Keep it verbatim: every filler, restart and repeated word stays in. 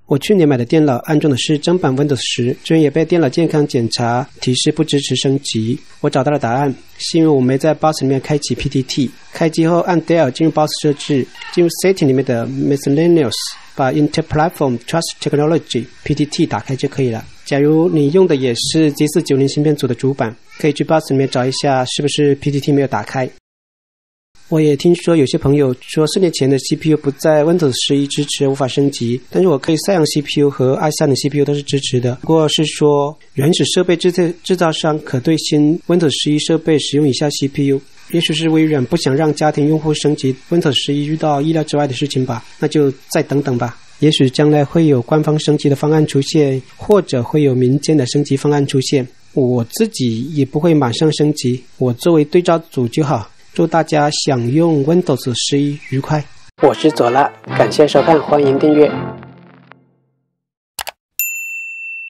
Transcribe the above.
我去年买的电脑安装的是正版 Windows 十，居然也被电脑健康检查提示不支持升级。我找到了答案，是因为我没在 B O S 里面开启 P T T。开机后按 Del 进入 B O S 设置，进入 Setting 里面的 Miscellaneous， 把 Intel Platform Trust Technology P T T 打开就可以了。假如你用的也是 G 四九零 芯片组的主板，可以去 B O S 里面找一下是不是 P T T 没有打开。我也听说有些朋友说四年前的 C P U 不在 Windows 十一支持，无法升级，但是我可以赛扬 C P U 和 i 三 的 C P U 都是支持的，不过是说原始设备制制造商可对新 Windows 十一设备使用以下 C P U， 也许是微软不想让家庭用户升级 Windows 十一遇到意料之外的事情吧，那就再等等吧。也许将来会有官方升级的方案出现，或者会有民间的升级方案出现，我自己也不会马上升级，我作为对照组就好。祝大家享用 Windows 十一愉快。我是左拉，感谢收看，欢迎订阅。